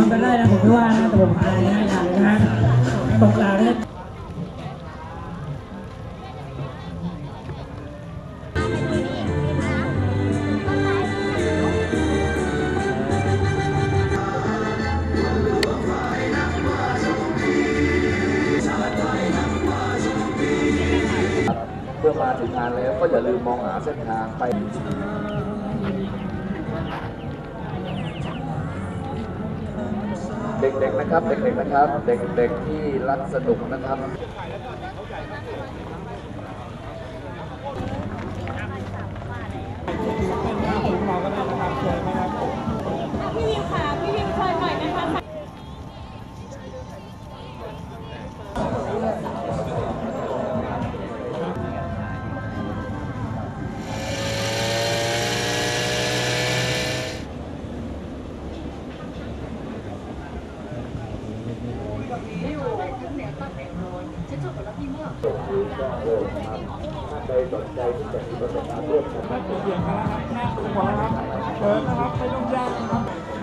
ำกันได้นะผมไม่ว่านะแต่ผมหาอะไรไม่ทันนะตกกลางเลยเมื่อมาถึงงานแล้วก็อย่าลืมมองหาเส้นทางไปเด็กๆนะครับเด็กๆนะครับเด็กๆที่รักสนุกนะครับพี่วิวค่ะพี่วิวเคยหน่อยนะคะใครสนใจที่จะมีประสบการณ์ร่วมกันเสียงนะครับหน้าตัวนะครับเชิญนะครับไม่ต้องยากนะครับ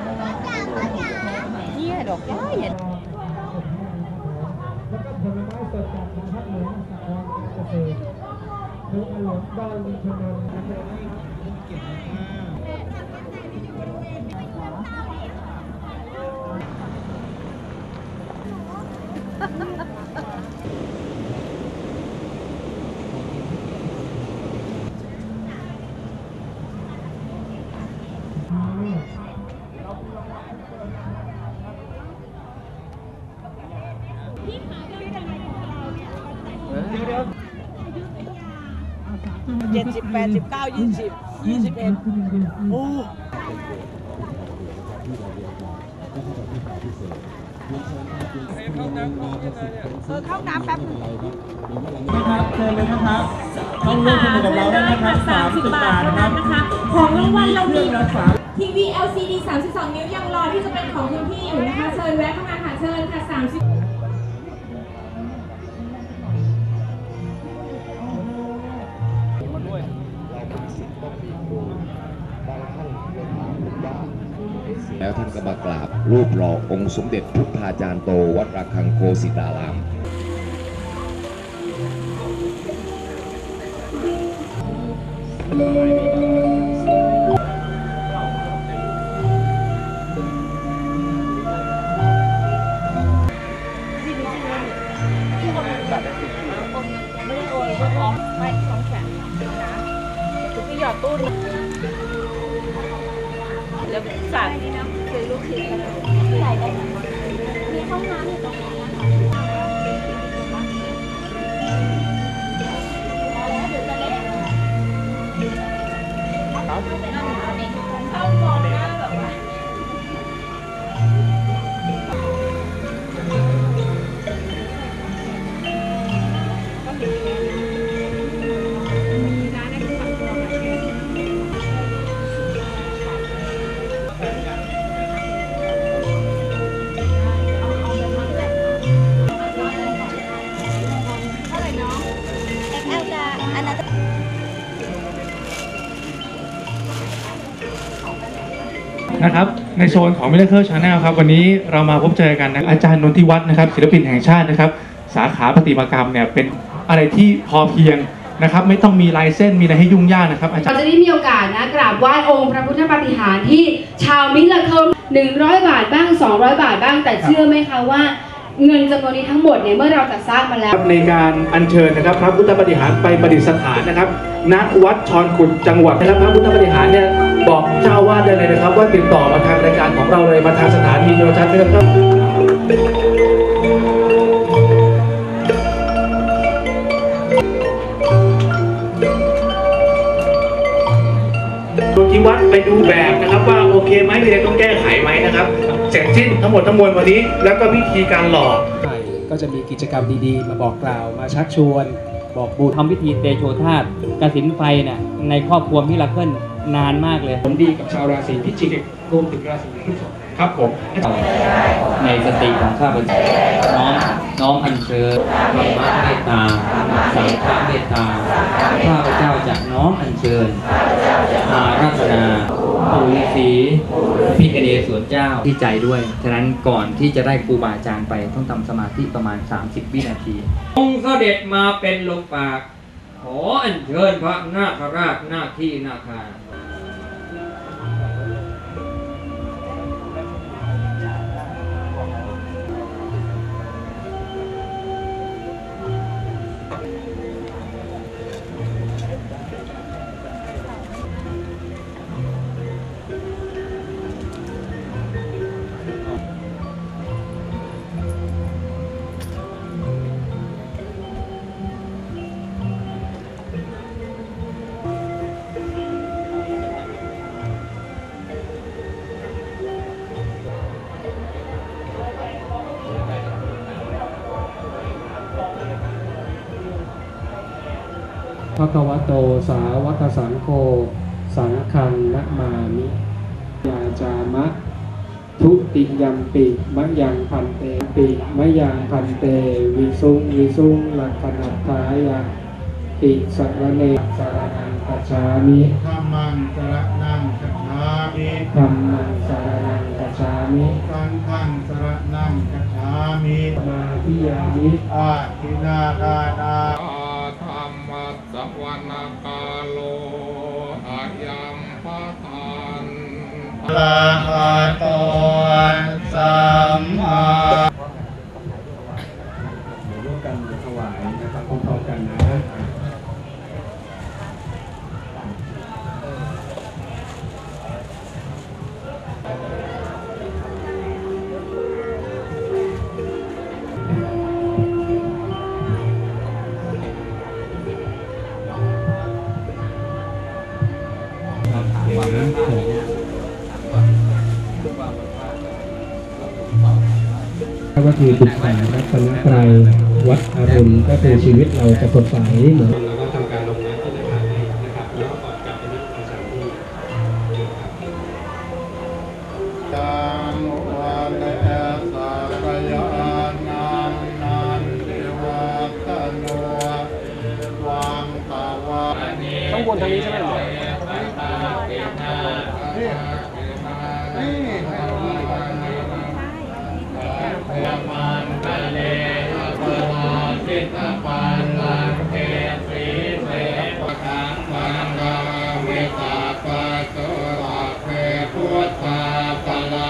นี่ดอกย่าเห็นแล้วก็ผลไม้สดจากทางภาคเหนือสากลเกษตรโดยหลวงดอยลุงชนนท์ 70 89 20 21โอ้เข้าน้ำแป๊บนึงนะครับเชิญเลยนะครับต้องร่วมสนุกกับเราได้นะครับ30 บาทนะครับของรางวัลเรามีทีวี LCD 32 นิ้วยังรอที่จะเป็นของคุณพี่อยู่นะคะเชิญแวะเข้ามาค่ะเชิญค่ะ30 แล้วท่านก็มากราบรูปหล่อองค์สมเด็จพุทธาจารย์โตวัดระฆังโกสิตารามไม่ได้โอนก็ร้องไม่ร้องแข็งนะทุกที่หยอดตู้ดิแล้วสั่งนี่นะซื้อลูกชิ้นใส่ได้มีห้องน้ำอยู่ตรงนี้เข้ามองหน้าแบบว่านะครับในโซนของ Miracle Channel ครับวันนี้เรามาพบเจอกันนะอาจารย์นนทิวัฒน์นะครับศิลปินแห่งชาตินะครับสาขาประติมากรรมเนี่ยเป็นอะไรที่พอเพียงนะครับไม่ต้องมีลายเส้นมีอะไรให้ยุ่งยากนะครับเราจะได้มีโอกาสนะกราบไหว้องค์พระพุทธปาฏิหาริย์ที่ชาวมิราเคิล100 บาทบ้าง200 บาทบ้างแต่เชื่อไหมคะว่าเงินจำนวนนี้ทั้งหมดเนี่ยเมื่อเราจัดสร้างมาแล้วในการอัญเชิญนะครับพระพุทธปาฏิหาริย์ไปประดิษฐานนะครับณวัดชอนขุดจังหวัดนะครับพระพุทธปาฏิหาริย์เนี่ยบอกเจ้าวาดได้เลยนะครับว่าติดต่อมาทางรายการของเราเลยมาทางสถานีโทรทัศน์นะครับดูที่วัดไปดูแบบนะครับว่าโอเคไหมมีอะไรต้องแก้ไขไหมนะครับเสร็จสิ้นทั้งหมดทั้งมวลวันนี้แล้วก็วิธีการหล่อก็จะมีกิจกรรมดีๆมาบอกกล่าวมาชักชวนบอกบุญทำพิธีเตโชธาตุกฐินไฟเนี่ยในครอบครัวมิราเคิลนานมากเลยผลดีกับชาวราศีพิจิกรวมถึงราศีพฤษภครับผมในสติของข้าพเจ้าน้อมอัญเชิญธรรมะเมตตาสังฆเมตตาข้าพเจ้าจะน้อมอัญเชิญอาราธนาปู่ฤาษีพี่กเดชสวนเจ้าที่ใจด้วย ฉะนั้นก่อนที่จะได้ครูบาอาจารย์ไปต้องทำสมาธิประมาณ 30 วินาที องค์เสด็จมาเป็นลมปาก ขออัญเชิญพระนาคราชหน้าที่นาคาภะคะวะโตสาวกสังโฆสังฆังนะมามิยาจามะทุติยัมปิมะยังพันเตปิมะยังพันเตวิสุงลักขณัตถายะติสัรเนสารนังกัจฉามิธัมมังสรณังคัจฉามิธัมมังสารนังกัจฉามิสังฆังสรณังคัจฉามิมาทิยามิอาทินาทานาธรรมะสัพวนาคาโลอายัมปะทานลาหะโตสัมมาร่วมกันถวายนะครับพร้อมๆกันนะ ก็คือศึกษารัตนตรัยวัดอรุณก็คือชีวิตเราจะสดใสเหมือนเราก็ทำการลงน้ำที่จะทานนะครับแล้วก็ก่อนกลับไปที่ประจำที่ตังวันเอสะกยานังนันติวัตโนวังตาวาข้างบนทางนี้ใช่ไหมหรอมันทะเลปนาสิตปันลังเทสีเสปะคังมังกาวิตาปัสสะเพพุทธาปะลา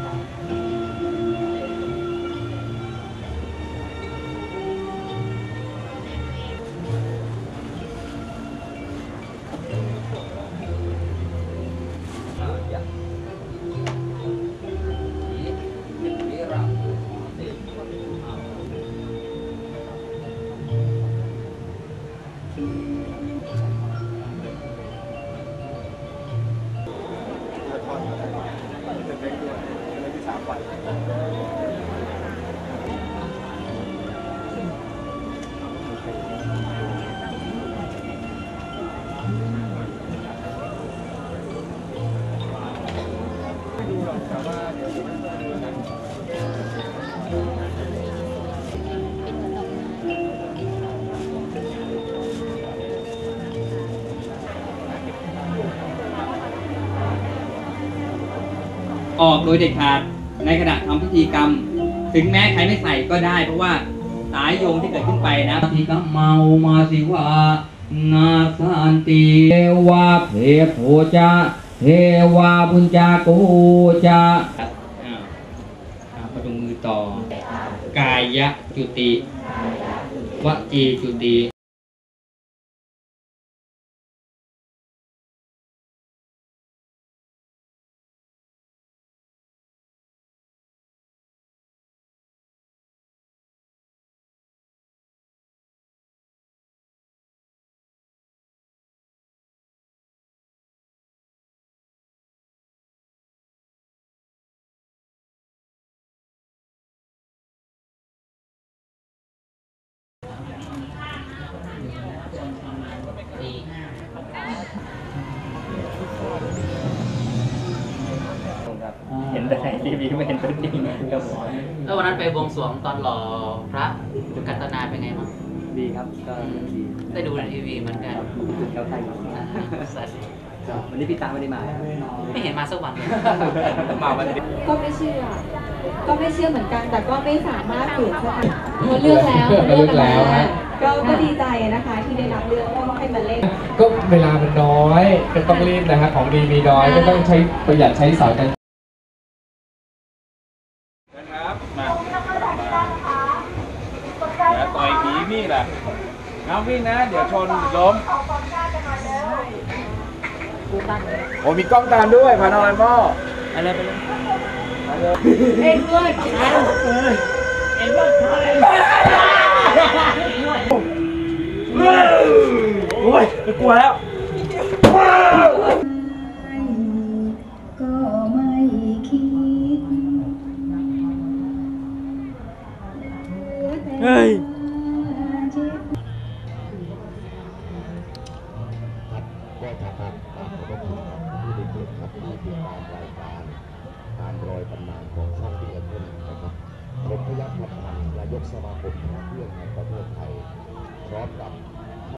ออกโดยเด็ดขาดในขณะทำพิธีกรรม ถึงแม้ใครไม่ใส่ก็ได้ เพราะว่าสายโยงที่เกิดขึ้นไปนะพิธีกรรมเมามาสิวานาสันติเทวาเพโพจาเทวาบุญจากูจาประดุงมือต่อกายจุติวจีจุติเห็นแต่ในทีวีไม่เห็นตัวจริงครับผมแล้ววันนั้นไปบวงสรวงตอนหล่อพระกัตนาเป็นไงบ้างดีครับก็ดีได้ดูในทีวีเหมือนกันเขาไทยสัตว์วันนี้พี่ตาไม่ได้มาไม่เห็นมาสักวันเลยมาวันนี้ก็ไม่เชื่อเหมือนกัน แต่ก็ไม่สามารถเปลี่ยนสถานเขาเลือกแล้วก็ดีใจนะคะที่ได้รับเลือกให้มาเล่นก็เวลามันน้อยก็ต้องรีบนะฮะของดีมีน้อยก็ต้องใช้ประหยัดใช้สอยกันนะครับมาแล้วต่อยผีพี่ล่ะน้ำวิ่งนะ เดี๋ยวชนล้มโอ้มีกล้องตามด้วยพานอยหม้ออะไรไปเลยเอ็นด้วยโอ้ยไม่กลัวแล้วก็ไม่คิดเฮ้ยก็จะครับขอบพระคุณครับที่ได้เกิดครับที่ติดตามรายการตามรอยตำนานของช่องดีละคนนะครับผมพยัคฆ์พัฒน์นายกสมาคมคณะเพื่อนแห่งประเทศไทยพร้อมกับ